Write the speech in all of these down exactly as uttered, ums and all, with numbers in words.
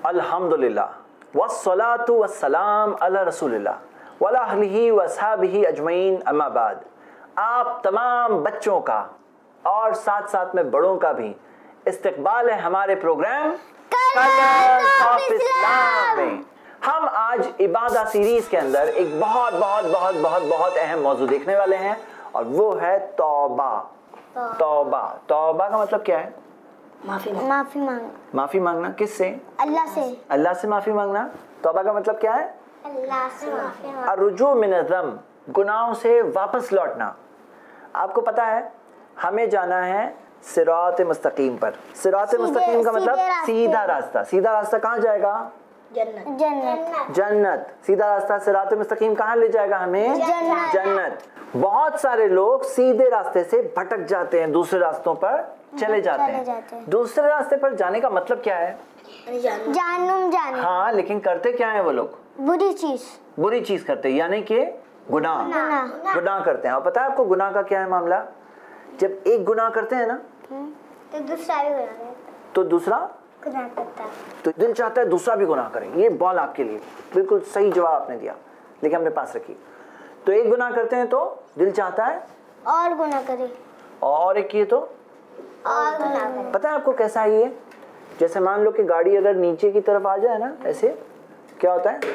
अल्हम्दुलिल्लाह वस्सलातु वस्सलाम अला रसूलिल्लाह वला अहलिही व अस्हाबिही अजमईन अम्मा बाद। आप तमाम बच्चों का और साथ साथ में बड़ों का भी इस्तकबाल है हमारे प्रोग्राम कलर्स ऑफ इस्लाम में। हम आज इबादा सीरीज के अंदर एक बहुत बहुत बहुत बहुत बहुत अहम मौजू देखने वाले हैं और वो है तौबा। तौबा तौबा का मतलब क्या है? माफी माफी मांगना। माफी मांगना किससे? अल्लाह से। अल्लाह से माफी मांगना। तौबा का मतलब क्या है? अल्लाह से माफी मांगना। अर्रुजू मिन ज़म्ब, गुनाहों से वापस लौटना। आपको पता है हमें जाना है सिरात मुस्तकीम पर। सिरात मुस्तकीम का मतलब सीधा रास्ता। सीधा रास्ता कहाँ जाएगा? जन्नत। जन्नत। जन्नत। सीधा रास्ता सिरात मुस्तकीम कहाँ ले जाएगा हमें? जन्नत। जन्नत। बहुत सारे लोग सीधे रास्ते से भटक जाते हैं, दूसरे रास्तों पर चले जाते हैं। जाते हैं। दूसरे रास्ते पर जाने का मतलब क्या है? जहन्नुम जाने। हाँ, लेकिन करते क्या है वो लोग? बुरी चीज। बुरी चीज करते हैं, यानी कि गुनाह। गुनाह। गुनाह करते हैं। और पता है आपको गुनाह का क्या है मामला? जब एक गुनाह करते हैं ना तो दूसरा भी गुनाह करता तो दूसरा गुनाह करता है। तो दिल चाहता है दूसरा भी गुनाह करे। ये बॉल आपके लिए बिल्कुल सही जवाब आपने दिया, लेकिन अपने पास रखिए। तो एक गुनाह करते हैं तो दिल चाहता है और गुनाह करे, और एक किए तो और गुनाह करे। पता है आपको कैसा है ये? जैसे मान लो कि गाड़ी अगर नीचे की तरफ आ जाए ना, ऐसे क्या होता है?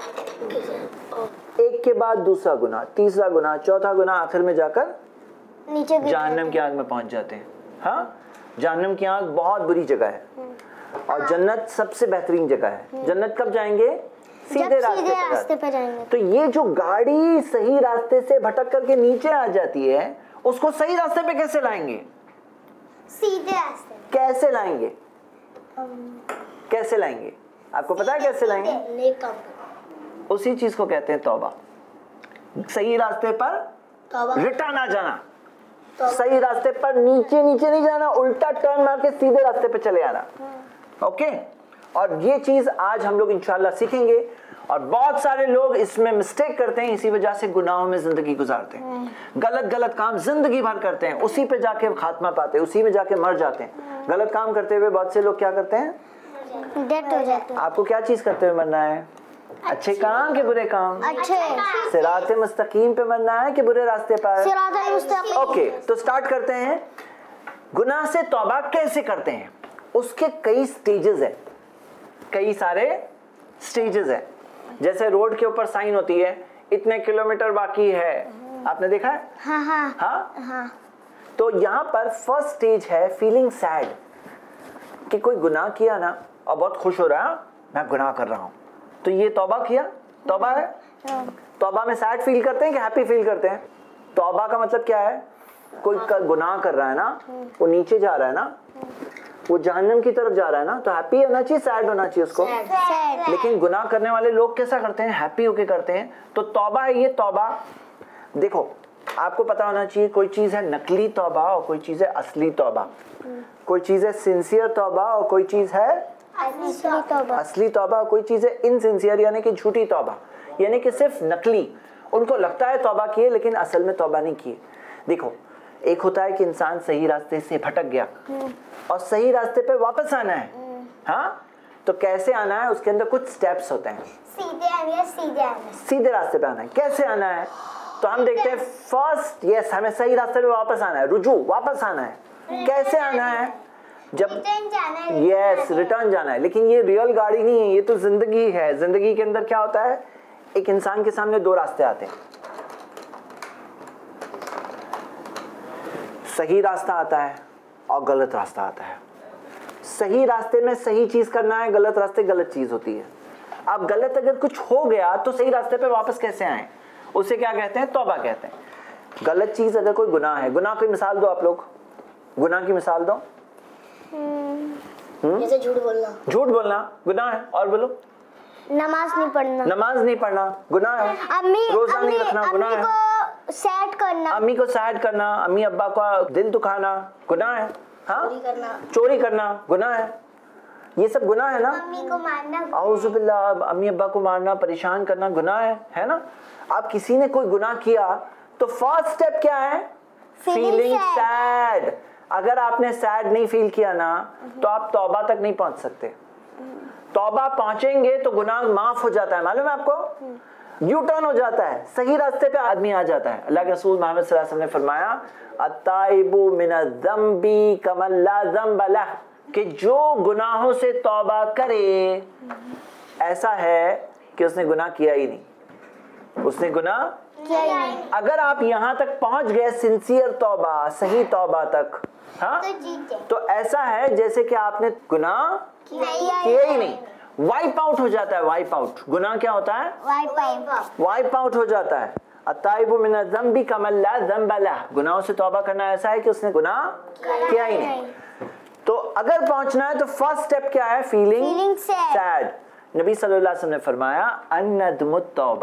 एक के बाद दूसरा गुनाह, तीसरा गुनाह, चौथा गुनाह, आखिर में जाकर नीचे जहन्नम की आग में पहुंच जाते हैं। हाँ, जहन्नम की आग बहुत बुरी जगह है और जन्नत सबसे बेहतरीन जगह है। जन्नत कब जाएंगे? सीधे रास्ते, रास्ते पर जाएंगे। तो ये जो गाड़ी सही रास्ते से भटक करके नीचे आ जाती है, उसको सही रास्ते पे कैसे लाएंगे? सीधे रास्ते। कैसे लाएंगे? कैसे लाएंगे? आपको पता है कैसे लाएंगे? नेक काम करो। उसी चीज को कहते हैं तौबा। सही रास्ते पर रिटर्न आ जाना, सही रास्ते पर नीचे नीचे नहीं जाना, उल्टा टर्न मार के सीधे रास्ते पे चले आना। ओके, और ये चीज आज हम लोग इंशाल्लाह सीखेंगे। और बहुत सारे लोग इसमें मिस्टेक करते हैं, इसी वजह से गुनाहों में जिंदगी गुजारते हैं। गलत गलत काम जिंदगी भर करते हैं, उसी पे जाके खात्मा पाते हैं, उसी में जाके मर जाते हैं। गलत काम करते हुए बहुत से लोग क्या करते हैं? डेथ हो जाते हैं। आपको क्या चीज करते हुए मरना है? अच्छे काम के बुरे काम? अच्छे। सिरात मुस्तकीम पे मरना है कि बुरे रास्ते पर? सिरात मुस्तकीम। ओके, तो स्टार्ट करते हैं। गुनाह से तौबा कैसे करते हैं? उसके कई स्टेजेस है, कई सारे स्टेजेस है। जैसे रोड के ऊपर साइन होती है इतने किलोमीटर बाकी है, आपने देखा है? हाँ हाँ हाँ हाँ। तो यहाँ पर फर्स्ट स्टेज है फीलिंग सैड, कि कोई गुनाह किया ना और बहुत खुश हो रहा है, मैं गुनाह कर रहा हूँ, तो ये तौबा किया, तौबा है। तौबा में सैड फील करते हैं कि हैप्पी फील करते हैं? तौबा का मतलब क्या है? कोई गुनाह कर रहा है ना, वो नीचे जा रहा है ना, वो जहन्नम की तरफ जा रहा है ना, तो हैप्पी होना चाहिए, सैड होना चाहिए उसको? लेकिन गुनाह करने वाले लोग कैसा करते हैं? हैप्पी होके करते हैं। तो तौबा है ये तौबा। देखो, आपको पता होना चाहिए कोई चीज है नकली तौबा और कोई चीज है असली तौबा। कोई चीज है सिंसियर तौबा और कोई चीज है असली तौबा। असली तौबा। कोई चीज है इनसिंसियर, यानी कि झूठी तौबा, यानी कि सिर्फ नकली। उनको लगता है तौबा किए लेकिन असल में तौबा नहीं किए। देखो, एक होता है कि इंसान सही रास्ते से भटक गया और सही रास्ते पे वापस आना है। हाँ, तो कैसे आना है? उसके अंदर कुछ स्टेप्स होते हैं। सीधे आना, सीधे आना, सीधे रास्ते पे आना है। कैसे आना है? तो हम देखते हैं फर्स्ट, यस, हमें सही रास्ते पे वापस आना है, रुजू वापस आना है। कैसे आना है? जब रिटर्न जाना है। यस, रिटर्न जाना है। लेकिन ये रियल गाड़ी नहीं है, ये तो जिंदगी है। जिंदगी के अंदर क्या होता है? एक इंसान के सामने दो रास्ते आते हैं। सही रास्ता आता है और गलत रास्ता आता है। सही रास्ते में सही चीज करना है, गलत रास्ते गलत चीज होती है। अब गलत अगर कुछ हो गया तो सही रास्ते पे वापस कैसे आए? उसे क्या कहते हैं? तौबा कहते हैं। गलत चीज अगर कोई गुनाह है, गुनाह की मिसाल दो आप लोग, गुनाह की मिसाल दो। जैसे झूठ बोलना। झूठ बोलना गुनाह है। और बोलो। नमाज नहीं पढ़ना। नमाज नहीं पढ़ना गुनाह है। अम्मी रोजा नहीं रखना गुनाह है। को सैड करना। अम्मी को सैड करना, अम्मी अब्बा का दिल दुखाना गुनाह है। हाँ, चोरी करना। चोरी करना गुनाह है। ये सब गुनाह है ना। अम्मी को मारना। औज़ुबिल्लाह, अम्मी अब्बा को मारना, परेशान करना गुनाह है, है ना। अब किसी ने कोई गुनाह किया तो फर्स्ट स्टेप क्या है? Feeling sad. अगर आपने सैड नहीं फील किया ना तो आप तौबा तक नहीं पहुंच सकते। तौबा पहुंचेंगे तो गुनाह माफ हो जाता है, मालूम है आपको, यू टर्न हो जाता है, सही रास्ते पे आदमी आ जाता है। अल्लाह के रसूल मोहम्मद सल्लल्लाहु अलैहि वसल्लम ने फरमाया अत्ताइबु मिनज़्ज़म्बी कमन ला ज़म्ब लह, कि जो गुनाहों से तौबा करे ऐसा है कि उसने गुनाह किया ही नहीं, उसने गुनाह किया ही नहीं। अगर आप यहाँ तक पहुंच गए सिंसियर तौबा, सही तौबा तक, हाँ, तो जीत गए। तो ऐसा है जैसे कि आपने गुनाह किया ही नहीं, वाइप आउट हो जाता है। वाइप आउट, गुनाह क्या होता है? वाइप आउट, वाइप आउट हो जाता है। अत्ताइबु मिन ज़म्बी कमन ला ज़म्ब लह, गुनाहों से तौबा करना ऐसा है कि उसने गुनाह किया ही नहीं। तो अगर पहुंचना है तो फर्स्ट स्टेप क्या है? Feeling Feeling sad. सैड। नबी सल्लल्लाहु अलैहि वसल्लम ने फरमाया अन्नदमुत तौबा,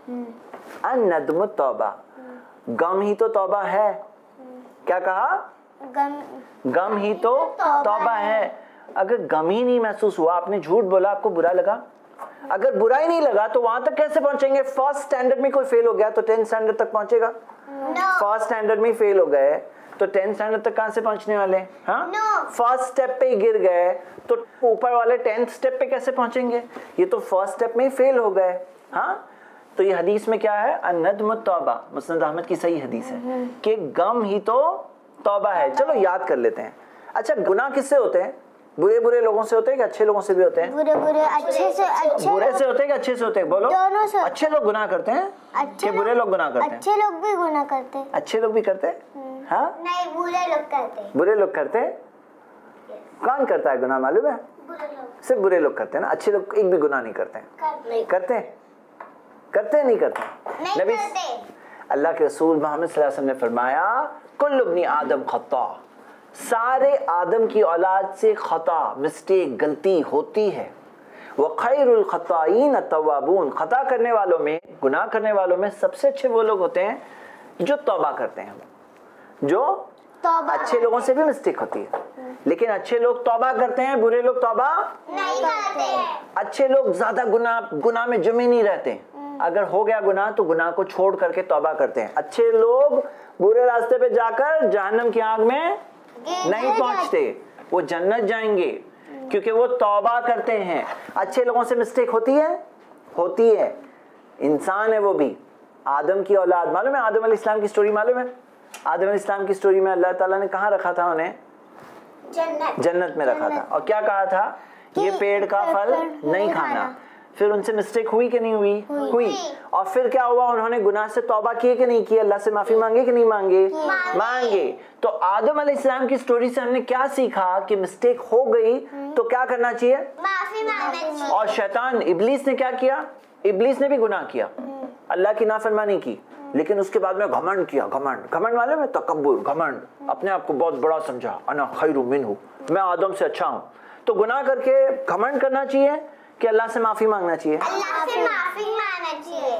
अन्नदमुत तौबा, गम ही तो तौबा है। क्या कहा? गम गम ही तो तौबा है। अगर गम ही नहीं महसूस हुआ, आपने झूठ बोला, आपको बुरा लगा, अगर बुरा ही नहीं लगा तो वहां तक कैसे पहुंचेंगे? फर्स्ट स्टैंडर्ड में कोई फेल हो गया तो टेंथ स्टैंडर्ड तक पहुंचेगा? फर्स्ट स्टैंडर्ड में फेल हो गए तो टेंथ स्टैंडर्ड तक कहां से पहुंचने वाले? हाँ, फर्स्ट स्टेप पे ही गिर गए तो ऊपर वाले टेंथ स्टेप पे कैसे पहुंचेंगे? ये तो फर्स्ट स्टेप में ही फेल हो गए। हाँ, तो ये हदीस में क्या है? अन्नदमुत तौबा, मुस्नद अहमद की सही हदीस है कि गम ही तो तौबा है। चलो याद कर लेते हैं। अच्छा, गुनाह किससे होते हैं? बुरे बुरे लोगों से होते हैं कि अच्छे लोगों से भी होते हैं? बुरे बुरे अच्छे से अच्छे बुरे से होते हैं कि अच्छे से होते हैं? बोलो। दोनों से। अच्छे लोग गुनाह करते हैं अच्छे कि बुरे लोग गुनाह करते हैं? अच्छे लोग भी गुनाह करते हैं। अच्छे लोग भी करते हैं। हाँ, नहीं, बुरे लोग करते हैं। बुरे लोग करते हैं। कौन करता है गुनाह मालूम है? बुरे लोग सिर्फ बुरे लोग करते हैं ना, अच्छे लोग एक भी गुनाह नहीं करते हैं। नहीं करते हैं? करते हैं नहीं करते? नहीं नबी करते। अल्लाह के रसूल मोहम्मद सल्लल्लाहु अलैहि वसल्लम ने फरमाया कुल्लु इब्नी आदम खता, सारे आदम की औलाद से खता, मिस्टेक, गलती होती है। व खैरुल खताईन अत्तवाबून, खता करने वालों में, गुनाह करने वालों में सबसे अच्छे वो लोग होते हैं जो तौबा करते हैं। जो तौबा अच्छे लोगों से भी मिस्टेक होती है, लेकिन अच्छे लोग तौबा करते हैं, बुरे लोग तौबा नहीं करते। अच्छे लोग ज्यादा गुनाह गुनाह में जमे नहीं रहते। अगर हो गया गुनाह तो गुनाह को छोड़ करके तौबा करते हैं। अच्छे लोग बुरे रास्ते पे जाकर जहन्नम की आग में नहीं पहुंचते, वो जन्नत जाएंगे क्योंकि वो तौबा करते हैं। अच्छे लोगों से मिस्टेक होती है, होती है, इंसान है वो भी, आदम की औलाद। मालूम है आदम अलैहिस्सलाम की स्टोरी? मालूम है आदम अलैहिस्सलाम की स्टोरी में अल्लाह ताला ने कहाँ रखा था उन्हें? जन्नत, जन्नत में रखा था। और क्या कहा था? ये पेड़ का फल नहीं खाना। फिर उनसे मिस्टेक हुई कि नहीं हुई? हुई, हुई। और फिर क्या हुआ? उन्होंने गुनाह से तौबा किए कि नहीं किए? अल्लाह से माफी मांगे कि नहीं मांगे? मांगे। तो आदम अलैहिस्सलाम की स्टोरी से हमने क्या सीखा कि मिस्टेक हो गई तो क्या करना चाहिए? माफी मांगना चाहिए। और शैतान इब्लीस ने क्या किया? इब्लीस ने भी गुनाह किया, अल्लाह की नाफरमानी की, लेकिन उसके बाद में घमंड किया। घमंड, घमंड वाले में तकब्बुर, घमंड, अपने आप को बहुत बड़ा समझा, अना खैरु मिन्हु, मैं आदम से अच्छा हूं। तो गुनाह करके घमंड करना चाहिए कि अल्लाह से माफी मांगना चाहिए? अल्लाह से माफी मांगना चाहिए।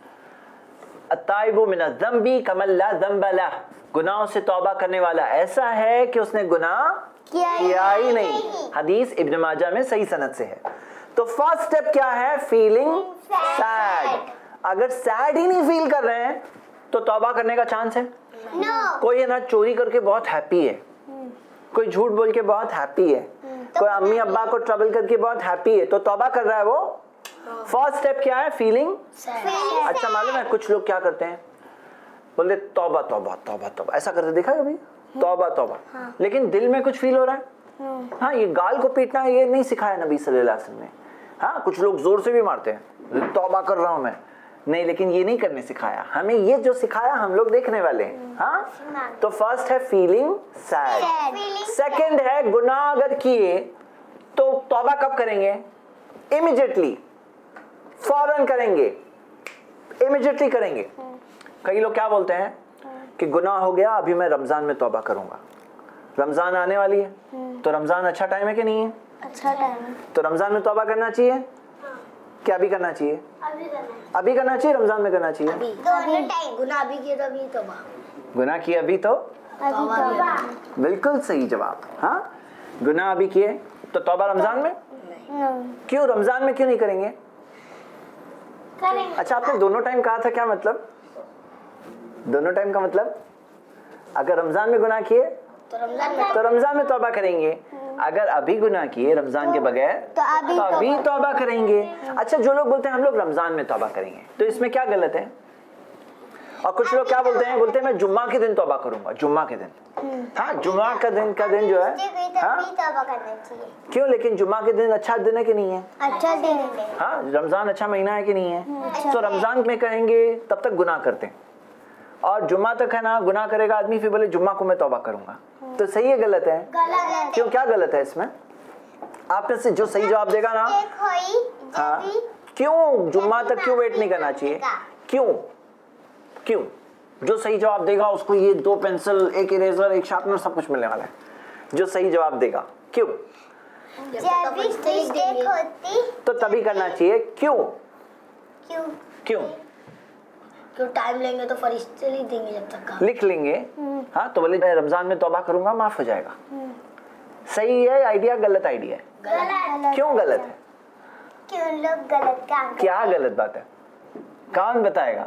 अत्ताइबु मिन ज़म्बी कमन ला ज़म्ब लह, गुनाहों से तौबा करने वाला ऐसा है कि उसने गुनाह किया किया ही नहीं। हदीस इब्न माजा में सही सनद से है। तो फर्स्ट स्टेप क्या है? Feeling sad. अगर सैड ही नहीं फील कर रहे हैं तो तौबा करने का चांस है? नो। कोई है ना चोरी करके बहुत हैप्पी है, कोई झूठ बोल के बहुत हैप्पी है, कोई अम्मी अब्बा को ट्रबल करके बहुत हैप्पी है, तो तौबा कर रहा है वो। फर्स्ट स्टेप क्या है? फीलिंग Feeling अच्छा, मालूम है कुछ लोग क्या करते हैं? बोलते तौबा तौबा तौबा तौबा, ऐसा करते देखा कभी? तौबा तौबा, लेकिन दिल में कुछ फील हो रहा है? हाँ, ये गाल को पीटना ये नहीं सिखाया नबी सल्लल्लाहु अलैहि वसल्लम ने। हाँ, कुछ लोग जोर से भी मारते हैं, तौबा कर रहा हूं मैं, नहीं, लेकिन ये नहीं करने सिखाया हमें। ये जो सिखाया हम लोग देखने वाले हैं। हाँ, तो फर्स्ट है फीलिंग सैड। सेकंड है गुनाह अगर किए तो तौबा कब करेंगे? इमीडिएटली, फौरन करेंगे, इमीडिएटली करेंगे। कई लोग क्या बोलते हैं कि गुनाह हो गया, अभी मैं रमजान में तौबा करूंगा। रमजान आने वाली है तो रमजान अच्छा टाइम है कि नहीं है? अच्छा टाइम है। तो रमजान में तौबा करना चाहिए? क्या अभी करना चाहिए? अभी करना अभी करना चाहिए, रमजान में करना चाहिए? दोनों टाइम। गुनाह भी किया तो अभी तौबा। गुनाह किए अभी तो अभी तौबा। बिल्कुल सही जवाब। हाँ, गुनाह अभी किए तो तौबा रमजान में? क्यों रमजान में क्यों नहीं करेंगे? करेंगे। अच्छा, आपने दोनों टाइम कहा था, क्या मतलब? दोनों टाइम का मतलब अगर रमजान में गुनाह किए तो रमजान में तो रमजान में तौबा करेंगे। अगर अभी गुनाह किए रमजान के बगैर तो अभी तो अभी तौबा करेंगे। अच्छा, जो लोग बोलते हैं हम लोग रमजान में तौबा करेंगे, तो इसमें क्या गलत है? और कुछ लोग क्या बोलते हैं, बोलते हैं मैं जुम्मा के दिन तौबा करूंगा, जुम्मा के दिन। हाँ, जुम्मा का दिन का दिन जो है, हाँ तौबा करना चाहिए। क्यों? लेकिन जुम्मा के दिन अच्छा दिन है कि नहीं है? अच्छा दिन है। हाँ, रमजान अच्छा महीना है कि नहीं है? तो रमजान में कहेंगे तब तक गुनाह करते हैं, और जुम्मा तक है ना गुनाह करेगा आदमी, फिर बोले जुम्मा को मैं तौबा करूंगा। तो सही है गलत है? गलत। क्यों, क्या गलत है इसमें? आप में से जो सही जवाब देगा ना, हाँ, क्यों जुम्मा तक क्यों वेट नहीं करना चाहिए? क्यों क्यों जो सही जवाब देगा उसको ये दो पेंसिल, एक इरेजर, एक शार्पनर, सब कुछ मिलने वाला है। जो सही जवाब देगा, क्यों? जब भी मिस्टेक होती तो तभी करना चाहिए। क्यों क्यों क्यों क्यों टाइम लेंगे तो फरिश्ते लिख देंगे जब तक का। लिख लेंगे। हाँ, तो बोले मैं रमजान में तौबा करूंगा, माफ हो जाएगा। सही है आइडिया, गलत आइडिया है? गलत। क्यों गलत है? क्यों लोग गलत काम? क्या गलत बात है? कौन बताएगा?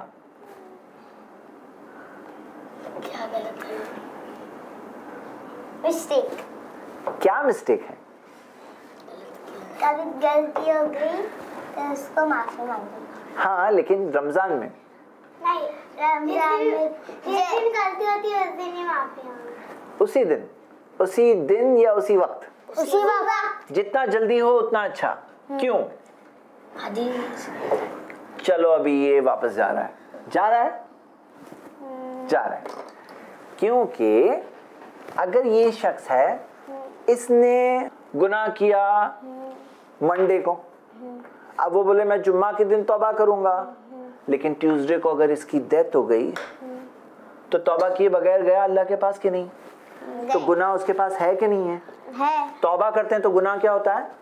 क्या गलत है? मिस्टेक। क्या मिस्टेक है? कभी गलती हो गई तो उसको माफी मांगनी। हाँ, लेकिन रमजान में नहीं, रमजान में जिस दिन गलती होती है उस दिन ही माफी मांगनी। उसी दिन, उसी दिन या उसी वक्त? उसी वक्त। जितना जल्दी हो उतना अच्छा। क्यों? हदीस। चलो अभी ये वापस जा रहा है, जा रहा है जा रहा है क्योंकि अगर ये शख्स है, इसने गुनाह किया मंडे को, अब वो बोले मैं जुम्मा के दिन तौबा करूंगा, लेकिन ट्यूसडे को अगर इसकी डेथ हो गई तो तौबा किए बगैर गया अल्लाह के पास कि नहीं? तो गुनाह उसके पास है कि नहीं है? है। तौबा करते हैं तो गुनाह क्या होता है?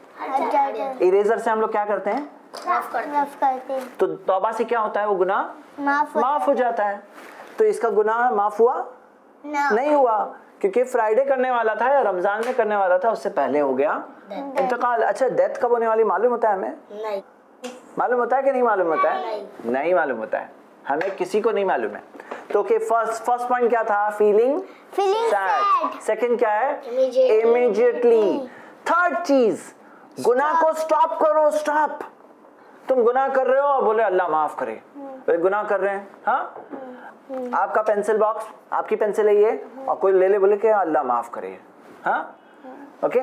इरेजर से हम लोग क्या करते हैं? माफ करते हैं। तो तौबा से क्या होता है? वो गुनाह माफ माफ हो जाता है। तो इसका गुनाह माफ हुआ? नहीं हुआ, क्योंकि फ्राइडे करने वाला था या रमजान में करने वाला था, उससे पहले हो गया इंतकाल। अच्छा, डेथ कब होने वाली मालूम होता है हमें? नहीं मालूम होता है कि नहीं मालूम होता है? नहीं, नहीं मालूम होता है, हमें किसी को नहीं मालूम है। तो के फर्स्ट फर्स्ट पॉइंट क्या था? Feeling Feeling sad. sad। Second क्या है? Immediately। इमीडिएटली। थर्ड चीज, गुनाह को स्टॉप करो। स्टॉप। तुम गुनाह कर रहे हो और बोले अल्लाह माफ करे, तो गुनाह कर रहे हैं। हाँ, आपका पेंसिल बॉक्स, आपकी पेंसिल है ये, और कोई ले ले बोले कि अल्लाह माफ करे। हाँ, ओके।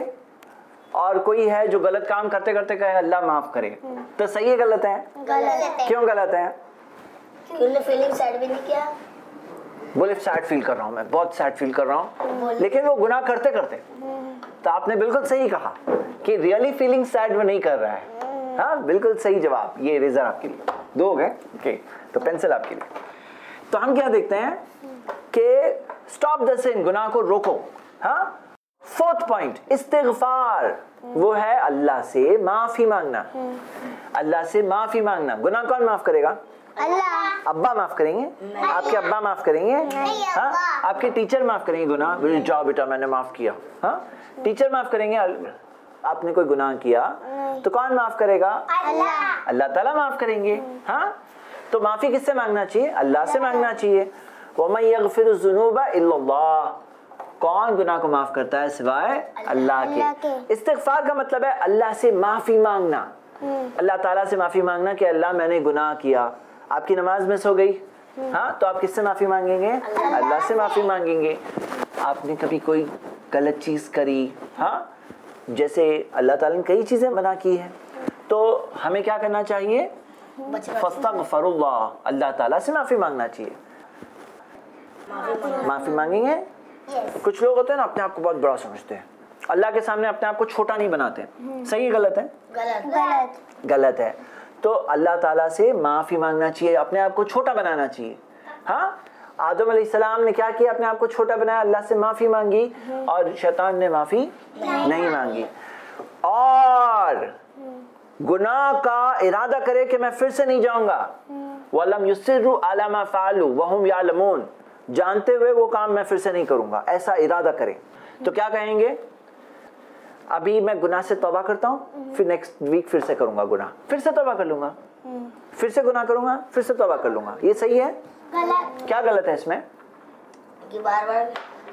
और कोई है जो गलत काम करते करते कहे अल्लाह माफ करे, तो सही है गलत है? गलत है। क्यों गलत है? क्योंकि फीलिंग सैड भी नहीं किया। बोले सैड फील कर रहा हूं, मैं बहुत सैड फील कर रहा हूं, लेकिन वो गुनाह करते करते। तो आपने बिल्कुल सही कहा कि रियली फीलिंग सैड वो नहीं कर रहा है। हाँ, बिल्कुल सही जवाब। ये इरेजर आपके लिए, दो हो गए। ओके, तो पेंसिल आपके लिए। तो हम क्या देखते हैं कि स्टॉप द सिन, गुनाह को रोको। हाँ, फोर्थ पॉइंट इस्तिगफार, वो है अल्लाह से माफी मांगना। अल्लाह से माफी मांगना। गुनाह कौन माफ करेगा? अल्लाह। अब्बा माफ करेंगे? आपके अब्बा माफ करेंगे? हाँ, आपके टीचर माफ करेंगे गुनाह? बोले जाओ बेटा मैंने माफ किया। हाँ, टीचर माफ करेंगे। आपने कोई गुनाह किया तो कौन माफ करेगा? अल्लाह। अल्लाह ताला माफ करेंगे। हाँ, तो माफी किससे मांगना चाहिए? अल्लाह से मांगना चाहिए। वमन यगफिरुज़्ज़ुनूबा इल्लल्लाह, कौन गुनाह को माफ करता है सिवाय अल्लाह के। इस्तिगफार का मतलब है अल्लाह से माफी मांगना, अल्लाह ताला से माफी मांगना कि अल्लाह मैंने गुनाह किया। आपकी नमाज मिस हो गई, हाँ, तो आप किससे माफी मांगेंगे? अल्लाह से माफी मांगेंगे। आपने कभी कोई गलत चीज करी, हाँ, जैसे अल्लाह ताला ने कई चीजें मना की है, तो हमें क्या करना चाहिए? फस्तगफिरुल्लाह, अल्लाह ताला से माफी मांगना चाहिए। माफी मांगेंगे। कुछ लोग होते हैं ना अपने आप को बहुत बड़ा समझते हैं, अल्लाह के सामने अपने आप को छोटा नहीं बनाते। सही है गलत है? गलत गलत गलत है। तो अल्लाह ताला से माफी मांगना चाहिए, अपने आप को छोटा बनाना चाहिए। हाँ, आदम अलैहिस्सलाम ने क्या किया? अपने आप को छोटा बनाया, अल्लाह से माफी मांगी, और शैतान ने माफी नहीं मांगी। और गुनाह का इरादा करे कि मैं फिर से नहीं जाऊंगा। वलम युसिरु अला मा फ़अलू वहुम यालमून, जानते हुए वो काम मैं फिर से नहीं करूंगा, ऐसा इरादा करें। तो क्या कहेंगे? अभी मैं गुनाह से तौबा करता हूँ, फिर नेक्स्ट वीक फिर से करूंगा गुनाह, फिर से तौबा कर लूंगा, फिर से गुनाह करूंगा, फिर से तौबा कर लूंगा। ये सही है? गलत। क्या गलत है इसमें? कि बार बार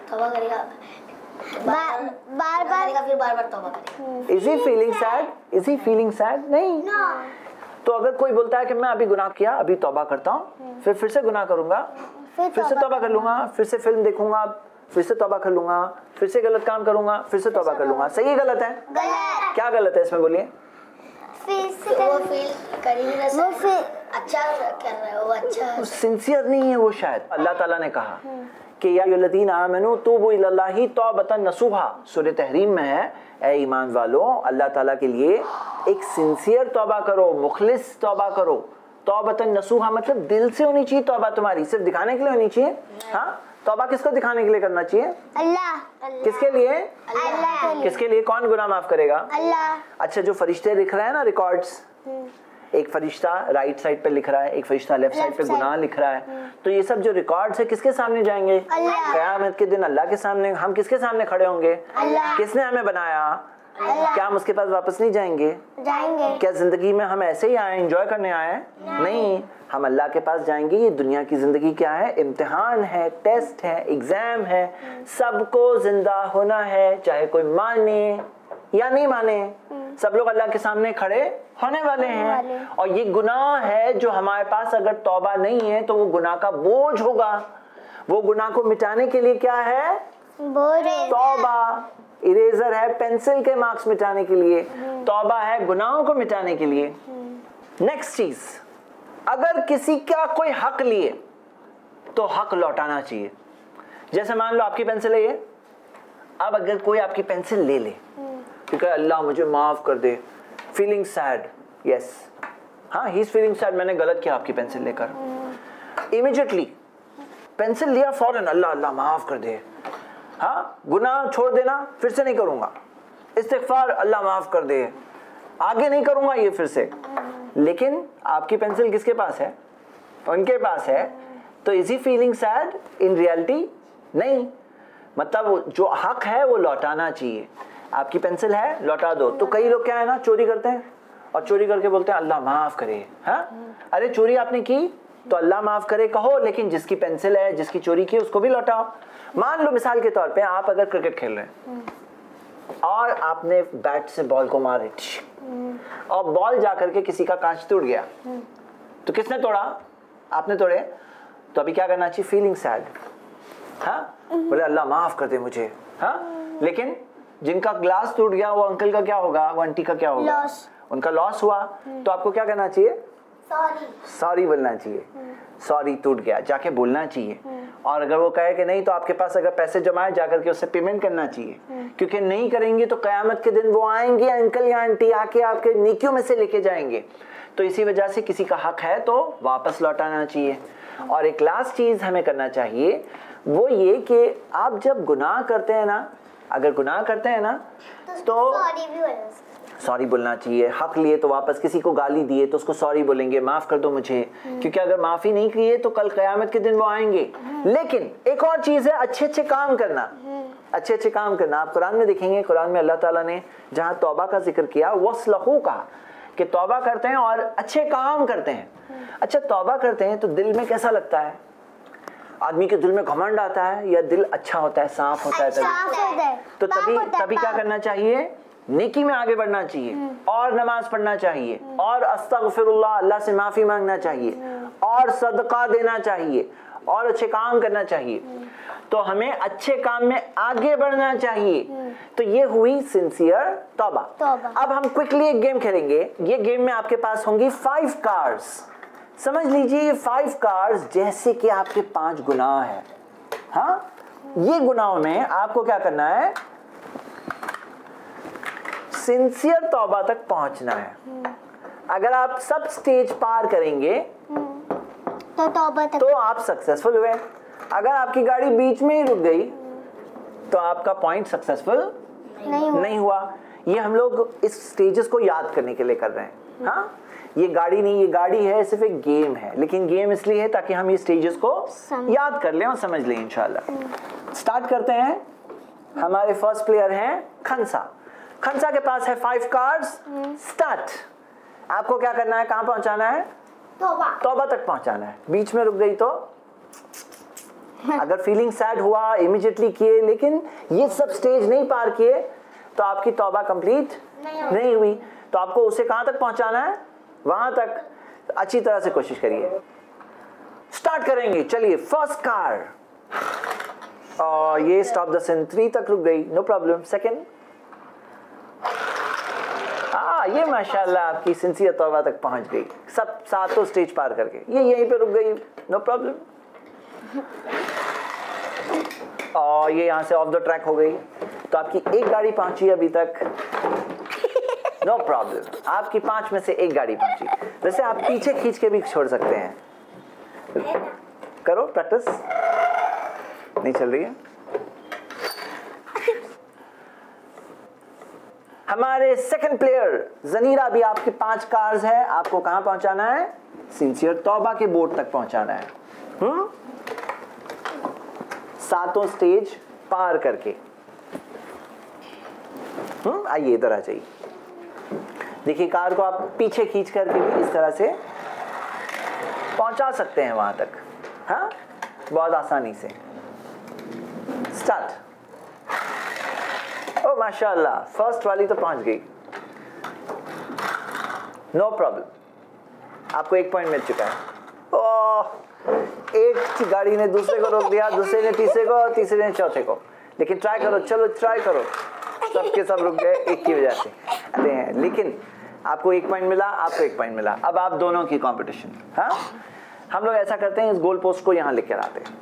तौबा करेगा, बार बार बार करेगा, फिर बार बार तौबा करेगा। Is he feeling sad? Is he feeling sad? नहीं। तो अगर कोई बोलता है कि मैं अभी गुनाह किया, अभी तौबा करता हूँ, फिर फिर से गुनाह करूंगा, फिर से तौबा कर लूंगा, फिर से फिल्म देखूंगा, फिर से तौबा कर लूंगा, फिर से गलत काम करूंगा, फिर से तौबा कर लूंगा, सही गलत है? गलत। क्या गलत है इसमें बोलिए? फिर से वो फील कर ही नहीं रहा, वो फिर अच्छा कर रहा है, वो अच्छा सिंसियर नहीं है वो। शायद अल्लाह ताला ने कहा कि या अय्युहल्लज़ीना आमनू तूबू इलल्लाहि तौबतन नसूहा, सूरह तहरीम में है, ए ईमान वालों अल्लाह ताला के लिए एक सिंसियर तौबा करो, मुखलिस तौबा करो। तौबतन नसूहा मतलब दिल से होनी चाहिए तौबा तुम्हारी, सिर्फ दिखाने के लिए होनी चाहिए। हाँ, तौबा किसको दिखाने के लिए करना चाहिए? अल्लाह। किसके लिए? अल्लाह। किसके लिए? कौन गुनाह माफ करेगा? अल्लाह। अच्छा, जो फरिश्ते लिख रहे हैं ना रिकॉर्ड्स, एक फरिश्ता राइट साइड पे लिख रहा है, एक फरिश्ता लेफ्ट साइड पे गुनाह लिख रहा है, तो ये सब जो रिकॉर्ड्स है किसके सामने जाएंगे? क़यामत के दिन अल्लाह के सामने। हम किसके सामने खड़े होंगे? किसने हमें बनाया? क्या हम उसके पास वापस नहीं जाएंगे? जाएंगे। क्या जिंदगी में हम ऐसे ही आए, एंजॉय करने आए? नहीं, हम अल्लाह के पास जाएंगे। ये दुनिया की जिंदगी क्या है? इम्तिहान है, टेस्ट है, एग्जाम है। सबको जिंदा होना है, चाहे कोई माने या नहीं माने, सब लोग अल्लाह के सामने खड़े होने वाले हैं। और ये गुनाह है जो हमारे पास अगर तौबा नहीं है तो वो गुनाह का बोझ होगा। वो गुनाह को मिटाने के लिए क्या है? तौबा। इरेजर है पेंसिल के मार्क्स मिटाने के लिए, तौबा है गुनाहों को मिटाने के लिए। नेक्स्ट चीज, अगर किसी का कोई हक लिए तो हक लौटाना चाहिए। जैसे मान लो आपकी पेंसिल है ये, अब अगर कोई आपकी पेंसिल ले ले क्योंकि अल्लाह मुझे माफ कर दे, फीलिंग सैड, यस, हाँ ही इज फीलिंग सैड, मैंने गलत किया आपकी पेंसिल लेकर, इमीडिएटली पेंसिल लिया फौरन, अल्लाह अल्लाह माफ कर दे, हाँ गुनाह छोड़ देना, फिर से नहीं करूंगा, इस्तिग़फ़ार, अल्लाह माफ कर दे, आगे नहीं करूंगा ये फिर से। लेकिन आपकी पेंसिल किसके पास है? उनके पास है। तो is he feeling sad? In reality नहीं। मतलब जो हक है वो लौटाना चाहिए। आपकी पेंसिल है, लौटा दो। तो कई लोग क्या है ना, चोरी करते हैं और चोरी करके बोलते हैं अल्लाह माफ करे। हाँ, अरे चोरी आपने की तो अल्लाह माफ करे कहो, लेकिन जिसकी पेंसिल है, जिसकी चोरी की, उसको भी लौटाओ। मान लो मिसाल के तौर पे आप अगर क्रिकेट खेल रहे हैं और आपने बैट से बॉल को मारे और बॉल जाकर के किसी का कांच टूट गया, तो किसने तोड़ा? आपने तोड़े। तो अभी क्या करना चाहिए? फीलिंग सैड, हाँ, बोले अल्लाह माफ कर दे मुझे, हाँ। लेकिन जिनका ग्लास टूट गया वो अंकल का क्या होगा, वो आंटी का क्या होगा? लॉस। उनका लॉस हुआ। तो आपको क्या करना चाहिए? सॉरी। सॉरी बोलना चाहिए। सॉरी टूट गया, जाके बोलना चाहिए। और अगर वो कहे कि नहीं, तो आपके पास अगर पैसे जमा है, जाकर के उससे पेमेंट करना चाहिए। क्योंकि नहीं करेंगे तो कयामत के दिन वो आएंगे अंकल या आंटी, आके आपके नेकियों में से लेके जाएंगे। तो इसी वजह से किसी का हक है तो वापस लौटाना चाहिए। और एक लास्ट चीज हमें करना चाहिए, वो ये कि आप जब गुनाह करते हैं ना, अगर गुनाह करते हैं ना तो सॉरी भी बोलना, सॉरी बोलना चाहिए। हक लिए तो वापस, किसी को गाली दिए तो उसको सॉरी बोलेंगे, माफ कर दो मुझे, क्योंकि अगर माफी नहीं किए तो कल क़यामत के दिन वो आएंगे। लेकिन एक और चीज है, अच्छे अच्छे काम करना, अच्छे अच्छे काम करना। आप कुरान में देखेंगे, कुरान में अल्लाह ताला ने जहाँ तौबा का जिक्र किया, वस्लहू कहा कि तौबा करते हैं और अच्छे काम करते हैं। अच्छा, तौबा करते हैं तो दिल में कैसा लगता है? आदमी के दिल में घमंड आता है या दिल अच्छा होता है, साफ होता है? तभी तो तभी तभी क्या करना चाहिए? नेकी में आगे बढ़ना चाहिए और नमाज पढ़ना चाहिए और अस्तगफिरुल्लाह, अल्लाह से माफी मांगना चाहिए और सदका देना चाहिए और अच्छे काम करना चाहिए। तो हमें अच्छे काम में आगे बढ़ना चाहिए। तो ये हुई सिंसियर तौबा। अब हम क्विकली एक गेम खेलेंगे। ये गेम में आपके पास होंगी फाइव कार्ड्स। समझ लीजिए ये फाइव कार्ड्स जैसे कि आपके पांच गुनाह है। हाँ, ये गुनाहों में आपको क्या करना है? सिंसियर तौबा तक पहुंचना है। अगर आप सब स्टेज पार करेंगे तो तौबा तक तो आप सक्सेसफुल हुए। अगर आपकी गाड़ी बीच में ही रुक गई तो आपका पॉइंट सक्सेसफुल नहीं हुआ। नहीं हुआ। ये हम लोग इस स्टेजेस को याद करने के लिए कर रहे हैं। हाँ, ये गाड़ी नहीं, ये गाड़ी है, सिर्फ एक गेम है। लेकिन गेम इसलिए है ताकि हम ये स्टेजेस को याद कर लें और समझ लें इंशाल्लाह। स्टार्ट करते हैं। हमारे फर्स्ट प्लेयर हैं खंसा। खंसा के पास है फाइव कार्ड्स। स्टार्ट। आपको क्या करना है? कहां पहुंचाना है? तौबा तौबा तक पहुंचाना है। बीच में रुक गई तो अगर फीलिंग सैड हुआ इमीडिएटली किए, लेकिन ये सब स्टेज नहीं पार किए तो आपकी तौबा कंप्लीट नहीं, नहीं हुई। तो आपको उसे कहां तक पहुंचाना है? वहां तक। अच्छी तरह से कोशिश करिए। स्टार्ट करेंगे, चलिए। फर्स्ट कार, और ये स्टॉप द सिन थ्री तक रुक गई, नो प्रॉब्लम। सेकंड, हाँ ये माशाल्लाह आपकी सिंसियर तौबा तक पहुंच गई, सब सातों स्टेज पार करके। ये यहीं पे रुक गई, नो प्रॉब्लम। और ये यहाँ से ऑफ द ट्रैक हो गई, तो आपकी एक गाड़ी पहुंची अभी तक, नो प्रॉब्लम। आपकी पांच में से एक गाड़ी पहुंची। वैसे आप पीछे खींच के भी छोड़ सकते हैं, करो प्रैक्टिस। नहीं चल रही है? हमारे सेकंड प्लेयर जनीरा, भी आपके पांच कार्स है। आपको कहां पहुंचाना है? सिंसियर तौबा के बोर्ड तक पहुंचाना है। हम्म सातों स्टेज पार करके। हम्म आइए इधर आ जाइए। देखिए कार को आप पीछे खींच करके भी इस तरह से पहुंचा सकते हैं वहां तक, हाँ बहुत आसानी से। स्टार्ट। ओ माशाल्लाह, फर्स्ट वाली तो पहुंच गई, नो प्रॉब्लम। आपको एक पॉइंट मिल चुका है। ओह, एक गाड़ी ने दूसरे को रोक दिया, दूसरे ने तीसरे को, और तीसरे ने चौथे को। लेकिन ट्राई करो, चलो ट्राई करो। सबके सब रुक गए एक की वजह से। अरे हैं, लेकिन आपको एक पॉइंट मिला, आपको एक पॉइंट मिला। अब आप दोनों की कंपटीशन। हाँ हम लोग ऐसा करते हैं, इस गोल पोस्ट को यहाँ लेकर आते हैं।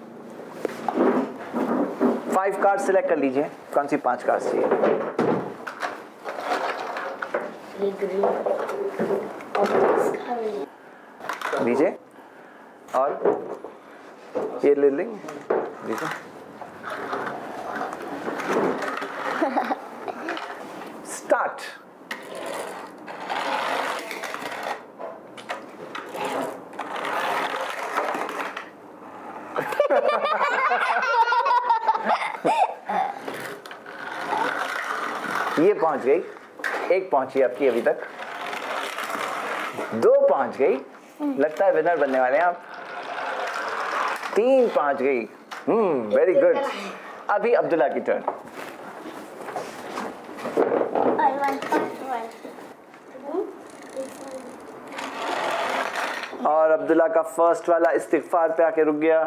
फाइव कार्ड सिलेक्ट कर लीजिए, कौन सी पांच कार्ड चाहिए? लीजिए, और ये ले लेंगे, लीजिए। स्टार्ट। ये पहुंच गई, एक पहुंची आपकी अभी तक, दो पहुंच गई, लगता है विनर बनने वाले हैं आप। तीन पहुंच गई, हम्म वेरी गुड। अभी अब्दुल्ला की टर्न। और अब्दुल्ला का फर्स्ट वाला इस्तिगफार पे आके रुक गया,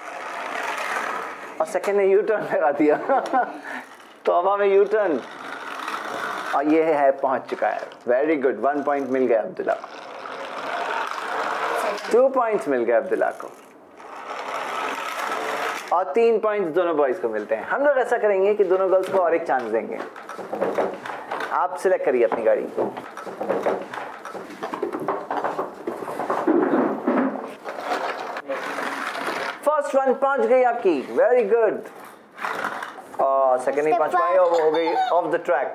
और सेकंड ने यू टर्न लगा दिया। तौबा में यू टर्न, और ये है पहुंच चुका है। वेरी गुड, वन पॉइंट मिल गया अब्दुल्ला को, टू पॉइंट्स मिल गए अब्दुल्ला को, और तीन पॉइंट्स दोनों बॉयज को मिलते हैं। हम लोग ऐसा करेंगे कि दोनों गर्ल्स को और एक चांस देंगे। आप सिलेक्ट करिए अपनी गाड़ी। फर्स्ट वन पहुंच गई आपकी, वेरी गुड। और सेकंड नहीं पहुंच पाई, और वो हो गई ऑफ द ट्रैक।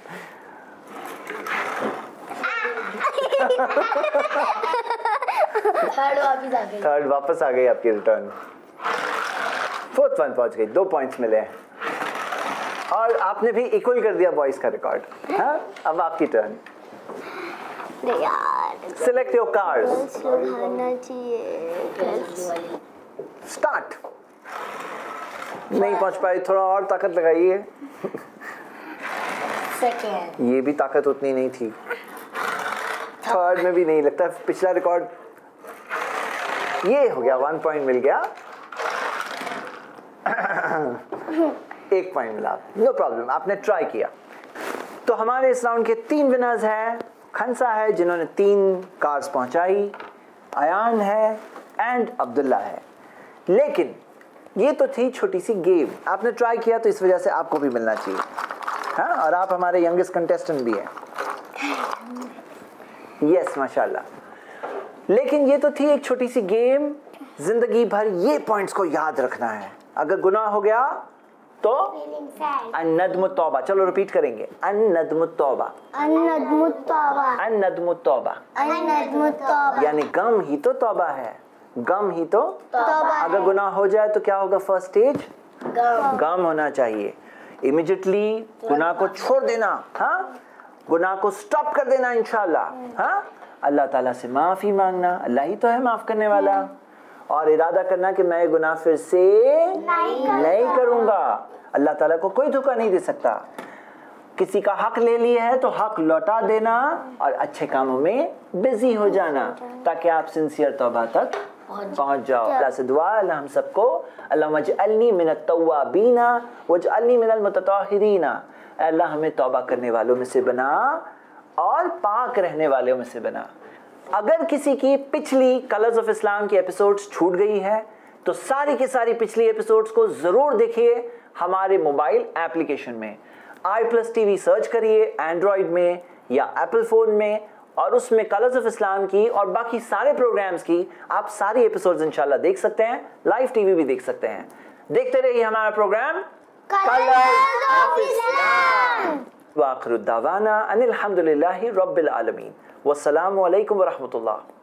थर्ड वापस आ गई, थर्ड वापस आ गई आपकी रिटर्न। फोर्थ वन पहुंच गई, दो पॉइंट्स मिले हैं, और आपने भी इक्वल कर दिया बॉयज का रिकॉर्ड। हाँ अब आपकी turn. Select your cars. Start. नहीं पहुंच पाई, थोड़ा और ताकत लगाइए। सेकेंड, ये भी ताकत उतनी नहीं थी। थर्ड में भी नहीं, लगता है पिछला रिकॉर्ड ये हो गया। वन पॉइंट मिल गया, एक पॉइंट मिला, नो प्रॉब्लम, आपने ट्राई किया। तो हमारे इस राउंड के तीन विनर्स हैं। खंसा है जिन्होंने तीन कार्स पहुंचाई, अयान है, एंड अब्दुल्ला है। लेकिन ये तो थी छोटी सी गेम, आपने ट्राई किया तो इस वजह से आपको भी मिलना चाहिए। हाँ, और आप हमारे यंगेस्ट कंटेस्टेंट भी हैं। यस माशाल्लाह। लेकिन ये तो थी एक छोटी सी गेम, जिंदगी भर ये पॉइंट्स को याद रखना है। अगर गुनाह हो गया तो अन्नदमु तौबा। चलो रिपीट करेंगे, अन्नदमु तौबा, अन्नदमु तौबा, अन्नदमु तौबा, अन्नदमु तौबा, यानी गम ही तो तौबा है, गम ही तो तौबा। अगर गुनाह हो जाए तो क्या होगा? फर्स्ट स्टेज गम, गम होना चाहिए। इमीडिएटली गुनाह को छोड़ देना, हाँ गुनाह को स्टॉप कर देना इंशाल्लाह। हाँ अल्लाह ताला से माफी मांगना, अल्लाह ही तो है माफ करने वाला। और इरादा करना कि मैं गुनाह फिर से नहीं नहीं करूंगा। अल्लाह ताला को कोई धोखा नहीं दे सकता। किसी का हक ले लिया है तो हक लौटा देना और अच्छे कामों में बिजी हो जाना ताकि आप सिंसियर तौबा तक पहुंच जाओ। अल्लाह से दुआ अल्लाह हम सबको अल्लाहुम्मा जअलनी मिनत तव्वाबीना वजअलनी मिनल मुतताहिरीना, अल्लाह हमें तौबा करने वालों में से बना और पाक रहने वालों में से बना। अगर किसी की पिछली कलर्स ऑफ इस्लाम की एपिसोड्स छूट गई है तो सारी की सारी पिछली एपिसोड्स को जरूर देखिए हमारे मोबाइल एप्लीकेशन में। आई प्लस टीवी सर्च करिए एंड्रॉइड में या एप्पल फोन में और उसमें कलर्स ऑफ इस्लाम की और बाकी सारे प्रोग्राम्स की आप सारी एपिसोड्स इंशाल्लाह देख सकते हैं। लाइव टीवी भी देख सकते हैं। देखते रहिए हमारा प्रोग्राम कलर्स ऑफ इस्लाम। वाखिरु दावाना अनिल हम्दुलिल्लाहि रब्बिल आलमीन। वस्सलामु अलैकुम व रहमतुल्लाह।